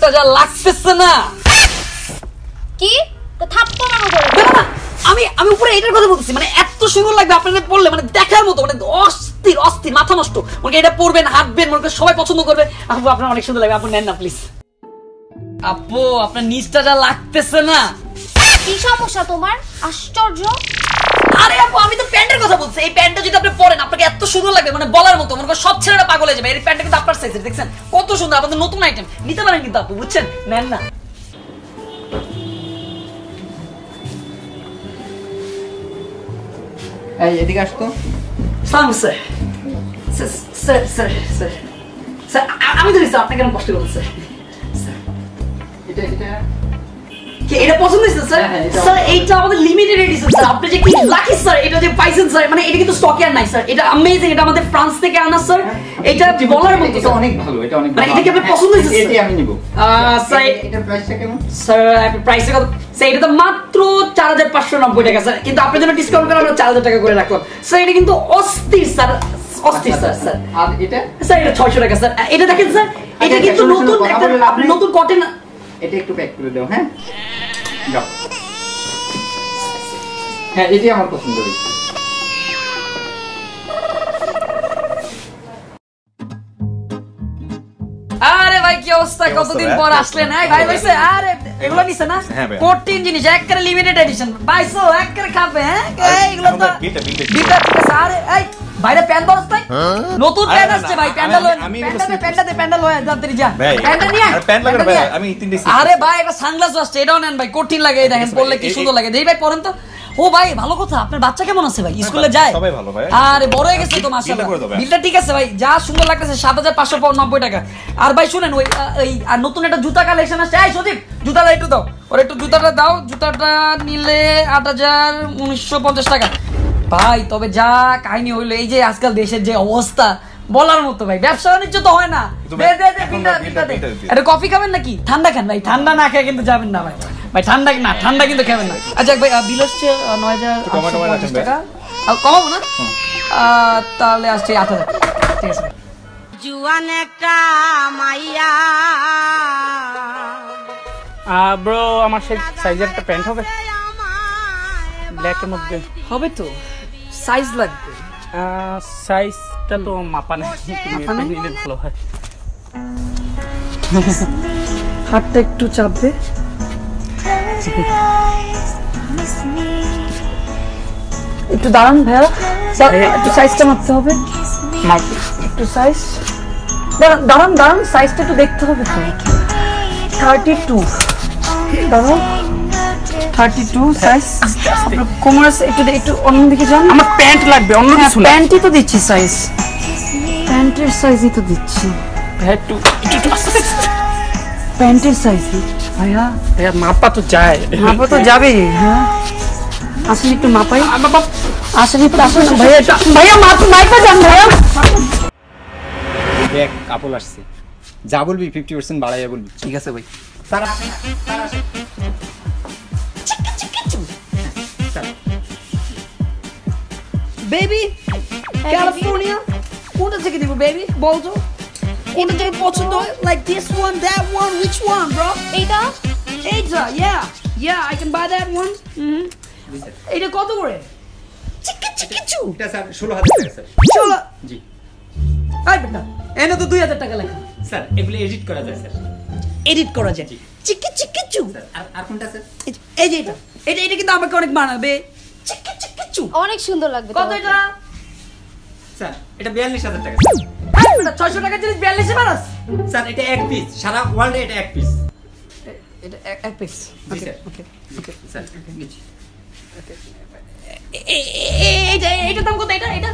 নিচটা যা লাগতেছে না কি তো থাপ্পড় মারো করে না আমি উপরে এটার কথা বলতেছি মানে এত সুন্দর লাগবে আপনাদের পড়লে মানে দেখার মতো মানে অস্থির অস্থির মাথা নষ্ট মানে এটা পরবেন হাঁটবেন মনে সবাই পছন্দ করবে আপু আপনার অনেক সুন্দর লাগবে আপনি নেন না প্লিজ আপু আপনার নিচটা যা লাগতেছে না কি সমস্যা তোমার আশ্চর্য আরে আপু আমি তো প্যান্টের কথা বলছি এই প্যান্টটা যদি আপনি পরেন আপনাকে এত সুন্দর লাগবে মানে বলার মতো মনে সব ছেলেরা পাগল হয়ে যাবে এই প্যান্টটা কিন্তু আপনার সাইজের দেখছেন কত সুন্দর আপনাদের নতুন আইটেম নিতে পারেন কিন্তু আপু বুঝছেন নেন না এই এদিকে আসতো সালাম sir sir sir sir sir আমি তো স্যার আপনাকে কেন কষ্ট করতে স্যার এটা পছন্দ হয়েছে স্যার স্যার এইটা আমাদের লিমিটেড এডিশন স্যার আপনি যে কি লাকি স্যার এটা যে পাইছেন স্যার মানে এটা কিন্তু স্টকে আর নাই স্যার এটা অ্যামেজিং এটা আমাদের ফ্রান্স থেকে আনা স্যার এটা বলার মতো এটা অনেক ভালো এটা অনেক মানে এটা কি আপনার পছন্দ হয়েছে এটাই আমি নিব স্যার এটা প্রাইসটা কেমন স্যার আপনি প্রাইসটা কত স্যার এটা তো মাত্র 4590 টাকা স্যার কিন্তু আপনার জন্য ডিসকাউন্ট করে আমরা 4000 টাকা করে রাখলাম স্যার এটা কিন্তু অস্থির স্যার অস্থির স্যার স্যার আর এটা স্যার এটা 600 টাকা স্যার এটা দেখেন স্যার এটা কিন্তু নতুন একটা আপনি নতুন কটন এটা একটু প্যাক করে দাও হ্যাঁ যাও হ্যাঁ এটাই আমার পছন্দ হয়েছে আরে ভাই কি অবস্থা কতদিন পর আসলেন ভাই ভাইছে আরে এগুলো নিছে না কঠিন জিনিস একবারে লিমিটেড এডিশন ভাইসো একবারে খাবে হ্যাঁ এগুলো তো বিটা ঠিক আছে আরে এই ভাইরা প্যান দরস্তাই নতুন প্যান আসছে ভাই প্যান্ডা লয় প্যান্ডা লয় যাত্রী যা প্যান্ডা নিয়ে আরে প্যান লাগানো ভাই আমি তিনটে আরে ভাই এটা সানগ্লাস আসছে এটাও নেন ভাই কঠিন লাগে এই দেখেন পরলে কি সুন্দর লাগে দেই ভাই পরেন তো ও ভাই ভালো কথা আপনার বাচ্চা কেমন আছে ভাই স্কুলে যায় সবাই ভালো ভাই আরে বড় হয়ে গেছে তো মাশাআল্লাহ বিলটা ঠিক আছে ভাই যা সুন্দর লাগতেছে 7590 টাকা আর ভাই শুনেন ওই আর নতুন একটা জুতা কালেকশন আসছে এই সদীপ জুতাটা একটু দাও ওর একটু জুতাটা দাও জুতাটা নিলে 8950 টাকা ভাই তবে যা কাহিনী হইলো এই যে আজকাল দেশের যে অবস্থা বলার মতো ভাই ব্যবসা বাণিজ্য তো হয় না এটা কফি খাবেন নাকি ঠান্ডা খান ভাই ঠান্ডা না খেয়ে কিন্তু যাবেন না ভাই ভাই ঠান্ডা কিন্তু খাবেন না আচ্ছা ভাই বিল হচ্ছে 9050 টাকা কমাবো না তাহলে আসছে 8000 ঠিক আছে জুয়ান একটা মাইয়া ব্রো আমার সেই সাইজের একটা প্যান্ট হবে ব্ল্যাকের মধ্যে হবে তো সাইজ লাগবে সাইজটা তো মাপা নেই নিলে ভালো হয় হাতটা একটু চাপবে একটু দাঁড়ান ভাইয়া একটু সাইজটা মাপতে হবে একটু সাইজ দাঁড়ান সাইজটা একটু দেখতে হবে তো 32 দাঁড়ান 32 সাইজ কোমর একটু অন্যদিকে যান আমার প্যান্ট লাগবে অন্য কিছু না প্যান্টই তো দিচ্ছি সাইজ প্যান্টের সাইজই তো দিচ্ছি একটু প্যান্টের সাইজই ভাইয়া মাপা তো যায় মাপা তো যাবে হ্যাঁ আসলে একটু মাপাই আসলে একটু আসলে ভাইয়া মাপা যান ভাইয়া দেখ কাপড় আসছে যা বলবি 50% বাড়াইয়া বলবি ঠিক আছে ভাই স্যার বেবি ক্যালিফোর্নিয়া কোনটা থেকে দিব বেবি বলতো কোনটা থেকে পছন্দ হয় like this one that one which one bro এইটা yeah I can buy that one এটা কত করে চিকিচু এটা স্যার 16000 টাকা স্যার চলো জি আই বেটা এনে তো 2000 টাকা লেখা স্যার এগুলো এডিট করা যায় স্যার এডিট করা যায় চিকিচু আর কোনটা স্যার এই যে এটা কিন্তু আমাকে অনেক মানাবে চিকিচু অনেক সুন্দর লাগবে কত এটা স্যার এটা 42000 টাকা আই বেটা 600 টাকা জিনিস 42 এ মারাস স্যার এটা এক পিস সারা ওয়ার্ল্ডে এটা এক পিস এটা এক পিস জি স্যার ওকে স্যার নিচে এটা দাম কত এটা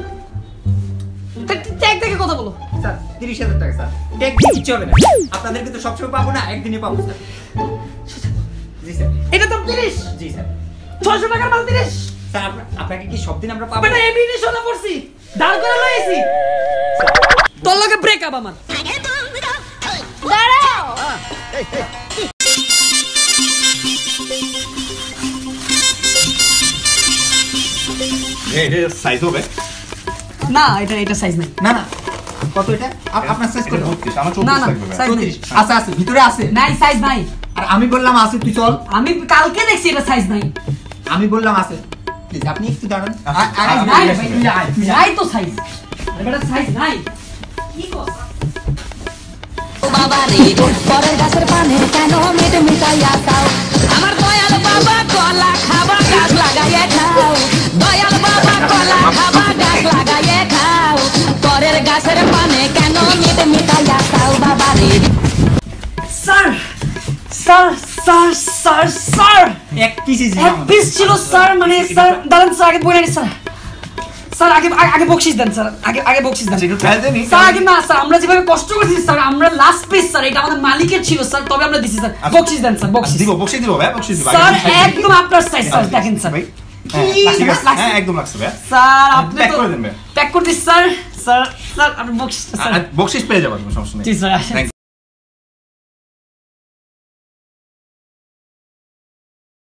ট্যাগ থেকে কথা বলো স্যার 30000 টাকা স্যার ট্যাগ দিতে চলে না আপনাদের কিন্তু সবসময় পাবো না একদিনই পাবো স্যার জি স্যার এটা দাম 30 জি স্যার 600 টাকার মাল 30 স্যার আপনাকে কি সব দিন আমরা পাবো বেটা এমনি সোনা পড়ছি দাঁড় করে লইছি তোর লগে ব্রেকআপ আমার দাঁড়াও এটা সাইজ হবে না এটা সাইজ নাই না না কত এটা আপনার সাইজ কত? 32 আমার না 34 না লাগবে ভাই। সাইজ নেই 34 আছে আছে ভিতরে আছে নাই সাইজ নাই আর আমি বললাম আছে তুই চল আমি কালকে দেখছি এটা সাইজ নাই আমি বললাম আছে প্লিজ আপনি একটু দাঁড়ান নাই ভাই নাই তো সাইজ এটা সাইজ নাই কি কথা বাবা রে পরের গাছের পানে কেন মেটে মিটাইয়া দাও আমার দয়াল বাবা কলা খাবা গাছ লাগাইয়া খাও দয়াল বাবা কলা খাবা গাছ লাগাইয়া খাও পরের গাছের পানে কেন মেটে মিটাইয়া দাও বাবা রে sir sir sir sir sir এক পিস এক পিস ছিল স্যার মানে স্যার দাঁড়ান স্যার আগে বলে স্যার স্যার আগে আগে বকশিশ দেন স্যার আগে বকশিশ দেন স্যার আগে না স্যার আমরা যেভাবে কষ্ট করছি স্যার আমরা লাস্ট পিস স্যার এটা আমাদের মালিকের ছিল স্যার তবে আমরা দিছি স্যার বকশিশ দেন স্যার বকশিশ বকশিশ দিব ভাই বকশিশ দিব স্যার একদম আপনার সাইজ স্যার দেখেন স্যার হ্যাঁ একদম লাগছে ভাই স্যার আপনি প্যাক তো করে দেন ভাই প্যাক করে দিন স্যার স্যার স্যার আপনি বকশিশ স্যার বকশিশ পেয়ে যাবেন সমস্যা নেই জি স্যার